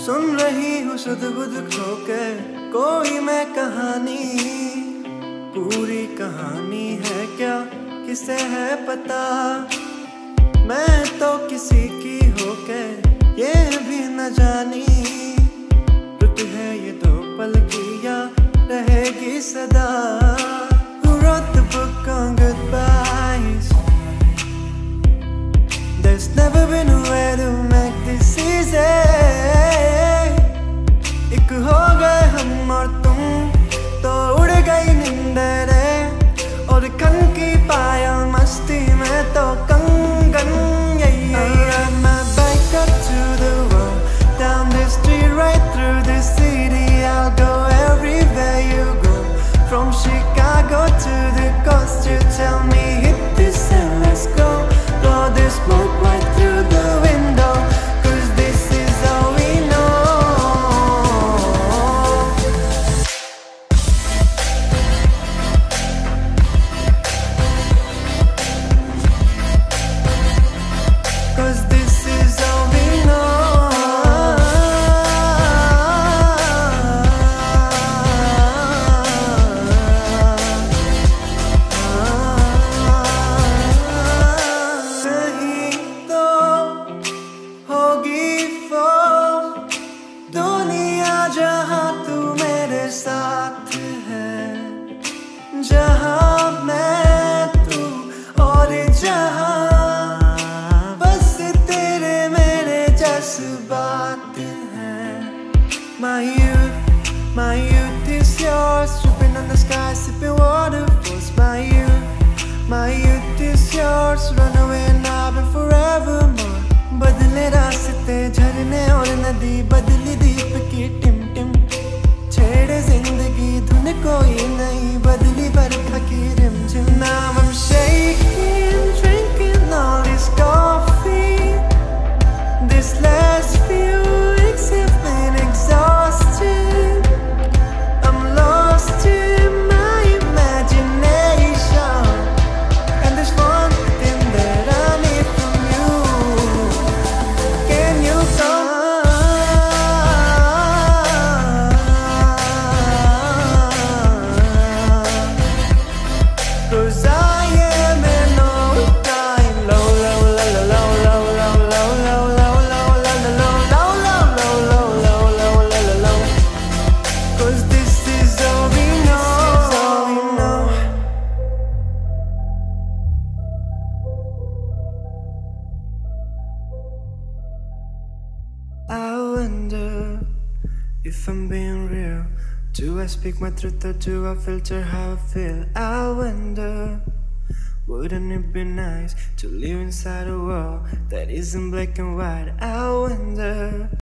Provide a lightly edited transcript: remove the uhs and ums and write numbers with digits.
सुन रही हूँ सुध बुध खो के कोई मैं कहानी, पूरी कहानी है क्या किसे है पता। मैं तो किसी की होके ये भी न जानी, रुत है ये दो पल की या रहेगी सदा। Who wrote the book on goodbyes? There's never been a way to make this easy. एक हो गए हम और तुम तो उड़ गई नींदें, और खन की पायल मस्ती में तो कंगन। Ride my bike up to the wall, down the street, right through the city. I'll go everywhere you go, from Chicago to the coast. You tell me hit this and let's go, blow the smoke right through the window, 'cause this is all we know. Cause this is all we know. कहीं तो होगी वो दुनिया जहाँ तू मेरे साथ है, जहाँ मैं तू और जहाँ बस तेरे मेरे जज्बात हैं। My youth is yours, tripping on the sky, sipping waterfalls. My youth is yours, run away now and forevermore. बदले रास्ते झरने और नदी, बदली दीप की टिम टिम, छेड़े जिंदगी धुन कोई नहीं, बदली बरखा की रिमझिम। Now I'm shaking, drinking all this coffee. This last few weeks have been exhausting. I'm lost in my imagination, and there's one thing that I need from you. Can you come? 'Cause I am in no time. Low, low, low, low, low, low, low, low, low, low, low, low, low, low, low, low, low, low, low, low. 'Cause this is all we know. I wonder if I'm being real. Do I speak my truth or do I filter how I feel? I wonder, wouldn't it be nice to live inside a world that isn't black and white? I wonder.